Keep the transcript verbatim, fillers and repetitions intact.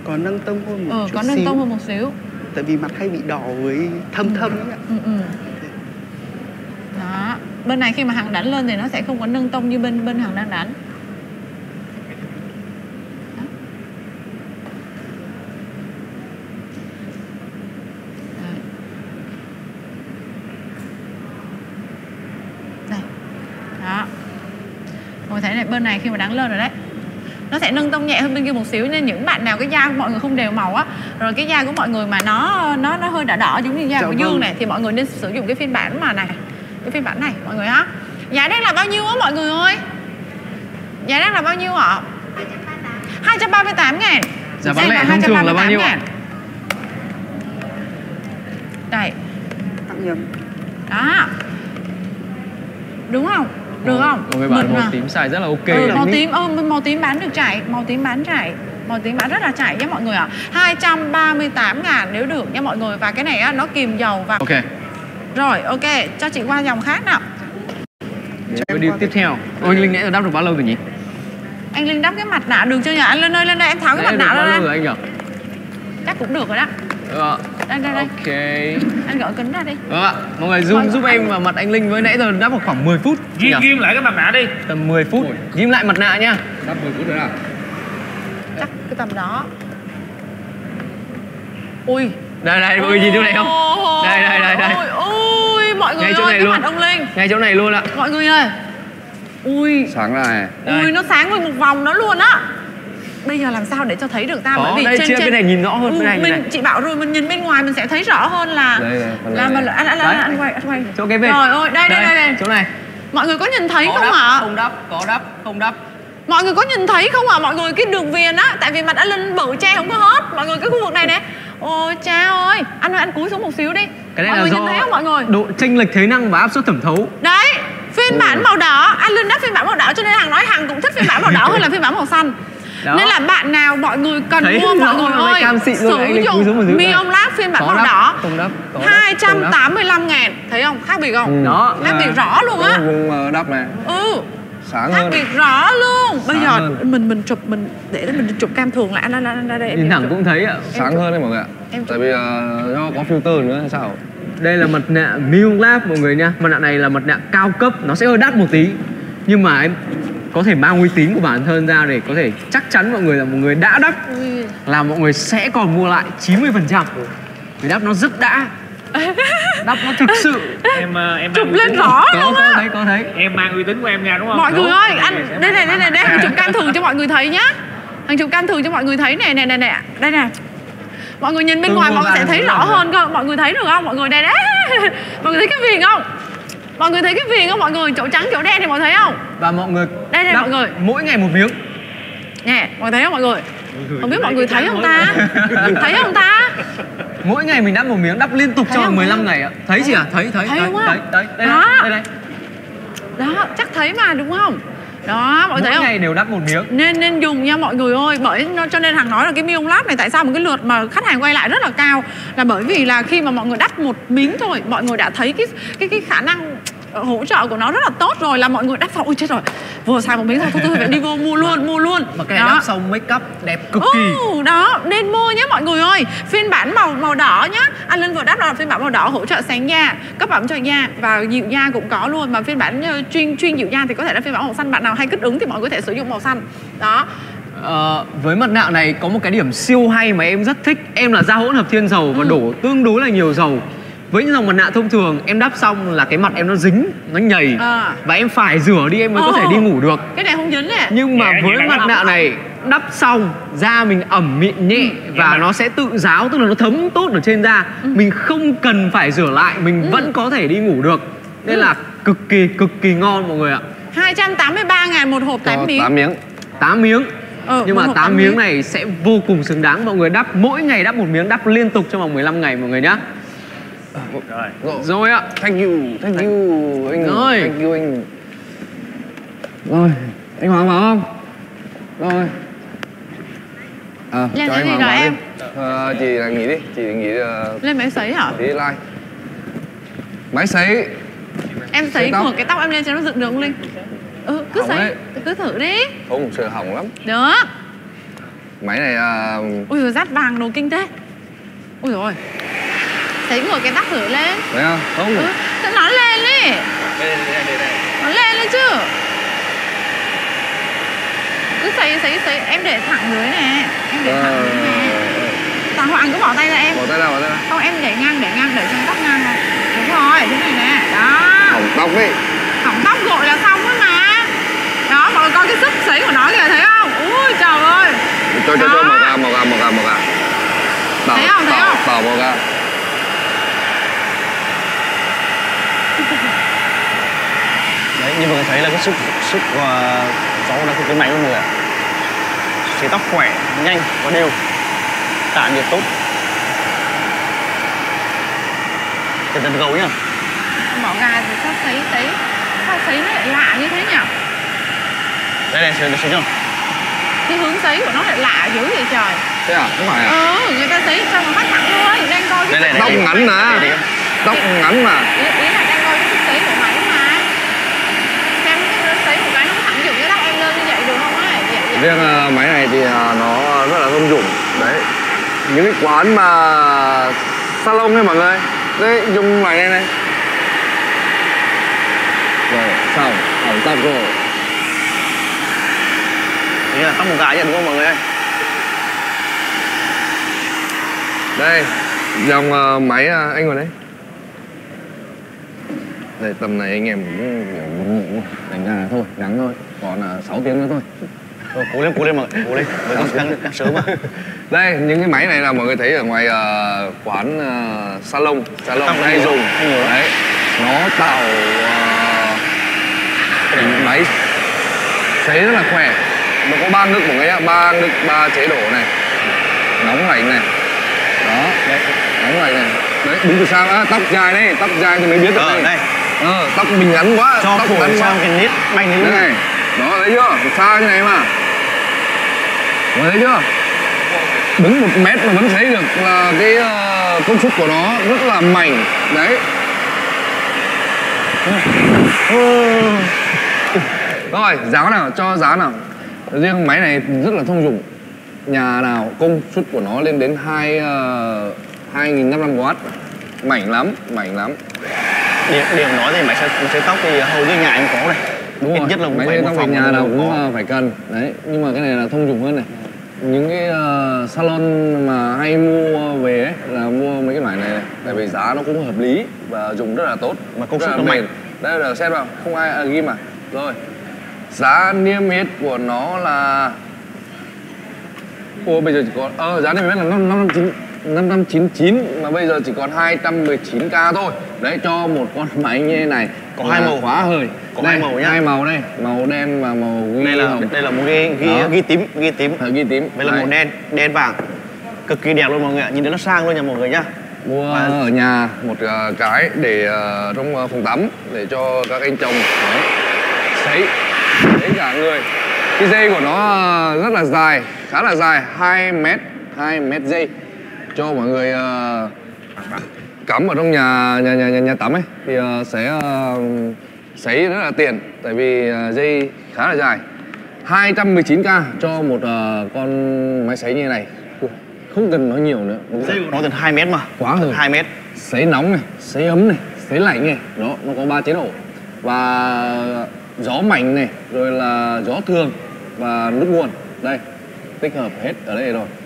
Có nâng tông hơn một ừ, chút có nâng xíu. tông hơn một xíu. Tại vì mặt hay bị đỏ với thâm thâm ấy ạ. Ừ, ừ. Đó. Bên này khi mà Hằng đánh lên thì nó sẽ không có nâng tông như bên bên Hằng đang đánh. Đó. Đây. Đây. Đó. Mọi người thấy này, bên này khi mà đánh lên rồi đấy, nó sẽ nâng tông nhẹ hơn bên kia một xíu, nên những bạn nào cái da của mọi người không đều màu á, rồi cái da của mọi người mà nó nó nó hơi đỏ đỏ giống như da Dạ của Dương vâng. này, thì mọi người nên sử dụng cái phiên bản mà này, cái phiên bản này mọi người á. Giá đang là bao nhiêu á mọi người ơi? Giá đang là bao nhiêu ạ? hai trăm ba mươi tám ngàn. Giá bán lẻ thông thường là bao nhiêu ạ? Đây. Tặng nhầm. Đó. Đúng không? Được không? Mọi người bảo Mượt màu mà. tím xài rất là ok. Ừ, màu Mỹ. tím, ừ, màu tím bán được chạy, màu tím bán chạy. Màu tím bán rất là chạy nhé mọi người ạ. hai trăm ba mươi tám ngàn nếu được nha mọi người. Và cái này á, nó kìm dầu và... Ok. Rồi, ok, cho chị qua dòng khác nào. Cho đi tiếp theo. Ôi, Linh nãy giờ đắp được bao lâu rồi nhỉ? Anh Linh đắp cái mặt nạ được chưa nhỉ? Anh Linh ơi, lên đây em tháo cái mặt nạ ra bao lâu đây. rồi anh nhỉ? Chắc cũng được rồi đó. Ờ. Đây, đây, đây. Ok. Anh gỡ kính ra đi. Vâng ạ. Mọi người zoom giúp em vào mặt anh Linh với, nãy giờ đắp vào khoảng mười phút. Ghim, ghim lại cái mặt nạ đi. Tầm mười phút. Ghim lại mặt nạ nha. Đắp mười phút rồi nào. Chắc cái tầm đó. Ui. Đây đây, mọi người nhìn chỗ này không? Đây đây đây đây. Ui, ui, mọi người Ngay chỗ ơi, này cái luôn. mặt ông Linh. Ngay chỗ này luôn ạ. Mọi người ơi. Ui. Sáng này. Ui, nó sáng nguyên một vòng đó luôn á. Bây giờ làm sao để cho thấy được ta? Có, Bởi vì đây, trên chia trên cái này nhìn rõ hơn, ừ, cái này, cái mình này. chị bảo rồi, mình nhìn bên ngoài mình sẽ thấy rõ hơn là Đây, đây, phần là này. mà anh anh Đấy. anh anh quay anh quay. Chỗ cái bên. Rồi ơi, đây đây đây đây. Chỗ này. Mọi người có nhìn thấy Có không đắp, ạ? không đắp, có đắp, không đắp. Mọi người có nhìn thấy không ạ? Mọi người cái đường viền á, tại vì mặt anh Linh bự che không có hết. Mọi người cái khu vực này nè. Ôi cha ơi, anh ơi anh cúi xuống một xíu đi. Cái này mọi là người do nhìn thấy không mọi người? độ chênh lệch thế năng và áp suất thẩm thấu. Đấy, phiên bản màu đỏ, anh Linh đắp phiên bản màu đỏ cho nên Hằng nói Hằng cũng thích phiên bản màu đỏ hơn là phiên bản màu xanh. Đó. Nên là bạn nào mọi người cần Thấy mua mọi rõ người là ơi, cam xịn luôn, anh sử Linh cúi xuống một dụng xíu này. Mion Lab phiên bản Có màu đắp, đỏ không đắp, có đắp, hai trăm không đắp. tám mươi lăm ngàn. Thấy không? Khác biệt không? Đó. Khác biệt rõ luôn á. Vùng đắp này. Ừ. Sáng Khác hơn. biệt rõ luôn. Bây Sáng giờ hơn. mình mình chụp mình để mình chụp cam thường lại anh anh anh ra đây em Nhìn em thẳng chụp. cũng thấy ạ. Sáng hơn đấy mọi người ạ. Em Tại vì uh, do có filter nữa hay sao? Đây là mặt nạ Mion Lab mọi người nha. Mặt nạ này là mặt nạ cao cấp, nó sẽ hơi đắt một tí. Nhưng mà em có thể mang uy tín của bản thân ra để có thể chắc chắn mọi người là một người đã đắp Ui. là mọi người sẽ còn mua lại chín mươi phần trăm. Vì đắp nó rất đã. Đắp nó thực sự. Em uh, em Chụp mang uy lên tín. rõ Có, luôn có á. thấy, có thấy. Em mang uy tín của em ra đúng không? Mọi Đúng. người ơi, Để anh sẽ đây này đây này đây, mang Hằng mặt chụp nạ. cam thường cho mọi người thấy nhá. Hằng chụp cam thường cho mọi người thấy này này này này. Đây nè. Mọi người nhìn bên Ừ, ngoài một mọi người lần sẽ một thấy lần rõ rồi. hơn cơ. Mọi người thấy được không? Mọi người đây đấy. Mọi người thấy cái viền không? Mọi người thấy cái viền không mọi người? Chỗ trắng chỗ đen thì mọi người thấy không? Và mọi người Đây này đắp mọi người. mỗi ngày một miếng. Nè, mọi người thấy không mọi người? Không biết mọi người thấy không ta? Thấy không ta? Mỗi ngày mình đắp một miếng, đắp liên tục Thấy trong không? mười lăm ngày ạ. Thấy Thấy chị à? không? Thấy, thấy, Thấy thấy, không ạ? thấy, thấy, đây Đó. đây, đây đây. Đó, chắc thấy mà đúng không? Đó, mọi người thấy Mỗi không? ngày đều đắp một miếng. Nên nên dùng nha mọi người ơi. Bởi nó cho nên Hằng nói là cái Mion Lab này tại sao một cái lượt mà khách hàng quay lại rất là cao là bởi vì là khi mà mọi người đắp một miếng thôi, mọi người đã thấy cái cái cái khả năng hỗ trợ của nó rất là tốt rồi, là mọi người đắp vào ôi chết rồi, vừa xài một miếng thôi thôi tôi phải đi vô mua luôn mua luôn. Mà cái này Đó. đắp xong make up đẹp cực kỳ. Ừ, đó nên mua nhé mọi người ơi. Phiên bản màu màu đỏ nhá, anh Linh vừa đắp là phiên bản màu đỏ hỗ trợ sáng da, cấp ẩm cho da và dịu da cũng có luôn. Mà phiên bản uh, chuyên chuyên dịu da thì có thể là phiên bản màu xanh. Bạn nào hay kích ứng thì mọi người có thể sử dụng màu xanh. Đó. Ờ, với mặt nạ này có một cái điểm siêu hay mà em rất thích. Em là da hỗn hợp thiên dầu và Ừ. đổ tương đối là nhiều dầu. Với những dòng mặt nạ thông thường em đắp xong là cái mặt em nó dính, nó nhầy À. và em phải rửa đi em mới có Ồ. thể đi ngủ được. Cái này không dính nè. Nhưng mà Nhẹ, với nhẹ mặt lắm. nạ này đắp xong da mình ẩm mịn nhẹ và lắm. nó sẽ tự ráo, tức là nó thấm tốt ở trên da. Mình không cần phải rửa lại, mình vẫn có thể đi ngủ được. Nên là cực kỳ cực kỳ ngon mọi người ạ. hai trăm tám mươi ba ngàn một hộp tám miếng. tám miếng. tám miếng. Ừ, Nhưng một mà hộp tám tám miếng miếng. này sẽ vô cùng xứng đáng. Mọi người đắp mỗi ngày đắp một miếng, đắp liên tục trong vòng mười lăm ngày mọi người nhá. Rồi. Rồi ạ. Thank you, thank you anh. Rồi. Thank you anh. Rồi, anh Hoàng vào không? Rồi. À, Lên cho cái anh gì Hoàng rồi vào em? đi. Ờ, chị là nghỉ đi, chị nghỉ uh, Lên máy sấy hả? tí like. Máy sấy. Em Sấy sấy tóc. ngược cái tóc em lên cho nó dựng được không Linh? Ừ, cứ Hỏng sấy, đấy. cứ thử đi. Không, sợ hỏng lắm. Được. Máy này à... Ui giời, dát vàng đồ kinh thế. Ui dồi ôi. Thấy ngồi cái tóc thử lên. Thấy không? Không. Ừ, sao nó lên đi. Đây, đây, đây, đây. Nó lên lên chứ. Cứ sấy sấy sấy, em để thẳng dưới nè. Em để thẳng dưới nè. Thằng Hoàng cứ bỏ tay ra em. Bỏ tay ra, bỏ tay ra. Không, em để ngang, để ngang, để cho tóc ngang rồi. Đúng rồi, thế này nè. Đó. Hỏng tóc đi. Hỏng tóc gội là xong rồi mà. Đó, mọi người coi cái sức sấy của nó kìa, thấy không? Ui trời ơi. Cho, cho, cho, màu gà, màu gà, màu gà, màu gà. Bảo, Thấy không, thấy bảo, không? Bảo màu gà. Đấy, như mọi người thấy là cái sức sức uh, gió nó cực kỳ mạnh luôn mọi người ạ. Sấy tóc khỏe, nhanh và đều, tản nhiệt tốt. Cẩn thận gấu nhá. Bỏ gà thì sao sấy sấy, sao sấy nó lại lạ như thế nhỉ? Đây này, sấy sấy chưa? Cái hướng sấy của nó lại lạ dữ vậy trời. Thế à? Không phải à? Ừ, người ta sấy xong rồi mắt thẳng luôn. Đang coi cái Đây, sức đây, Tóc sấy. ngắn mà. Tóc ngắn mà. Ý, ý là đang coi cái sức sấy của máy mà. Xem cái sấy một cái nó thẳng dựng cái tóc em lên như vậy được không á? Vậy, vậy. Riêng uh, máy này thì uh, nó rất là thông dụng. Đấy. Những cái quán mà salon ấy mọi người. Đấy, dùng máy này này. Rồi, xong, hỏng tóc rồi. Thế là tóc một gà nhá, đúng không mọi người ơi? Đây, dòng uh, máy uh, anh ngồi đấy. Đây, tầm này anh em cũng kiểu buồn ngủ. Thành ra là thôi, gắng thôi. Còn uh, sáu tiếng nữa thôi. Rồi, cố lên, cố lên mọi người, cố lên. Mới đang, đang, đang sớm mà. Đây, những cái máy này là mọi người thấy ở ngoài uh, quán uh, salon, salon Tóc hay nhiều, dùng. hay nhiều lắm. Đấy, nó tạo uh, máy sấy rất là khỏe. Nó có ba nước mọi người ạ, ba nước, ba chế độ này, nóng lạnh này, đó, đấy, nóng lạnh này, đấy, đứng từ xa á, tóc dài đây, tóc dài thì mới biết được Ờ, đây. đây. Ờ, tóc mình ngắn quá, Cho tóc phổi ngắn quá. sang cái nít banh lên Đây luôn. này, đó thấy chưa, từ xa như này mà, mọi người thấy chưa? Đứng một mét mà vẫn thấy được là cái uh, công suất của nó rất là mảnh, đấy. Rồi, giá nào, cho giá nào. Riêng máy này rất là thông dụng. Nhà nào công suất của nó lên đến hai hai nghìn năm trăm oát. Mảnh lắm, mảnh lắm. Điểm, điểm nói thì máy sấy, máy sấy tóc thì hầu như nhà em có này. Đúng Ít rồi, nhất là cũng máy phải sấy một tóc phòng về nhà một nào phòng cũng có. uh, phải cần. Đấy, nhưng mà cái này là thông dụng hơn này. Những cái uh, salon mà hay mua về ấy là mua mấy cái máy này, này. Tại vì giá nó cũng hợp lý và dùng rất là tốt. Mà công rất suất là nó mạnh. bền. Đây là xem vào, không ai à, ghi mà. Rồi. Giá niêm yết của nó là ủa bây giờ chỉ còn ờ giá niêm yết là năm trăm chín mươi chín mà bây giờ chỉ còn hai trăm mười chín k thôi. Đấy, cho một con máy như thế này Có hai màu. khóa hời. Có đây, hai màu nhá. Hai màu đây, màu đen và màu ghi Đây là hồng. đây là một ghi ghi, Đó. ghi tím, ghi tím. Ờ, ghi tím. Đây là Đấy. màu đen, đen vàng. Cực kỳ đẹp luôn mọi người ạ. Nhìn thấy nó sang luôn nha mọi người nhá. Mua Và- ở nhà một uh, cái để uh, trong uh, phòng tắm để cho các anh chồng đấy sấy sấy cả người. Cái dây của nó uh, rất là dài, khá là dài, hai mét, hai mét dây cho mọi người uh, cắm ở trong nhà nhà nhà nhà, nhà tắm ấy thì uh, sẽ uh, sấy rất là tiện tại vì uh, dây khá là dài. hai trăm mười chín k cho một uh, con máy sấy như này. Không cần nói nhiều nữa. Đúng Dây rồi. của nó tận hai mét mà. Quá rồi. hai mét. Sấy nóng này, sấy ấm này, sấy lạnh này, đó, nó có ba chế độ. Và gió mạnh này, rồi là gió thường và nước nguồn. Đây, tích hợp hết ở đây rồi.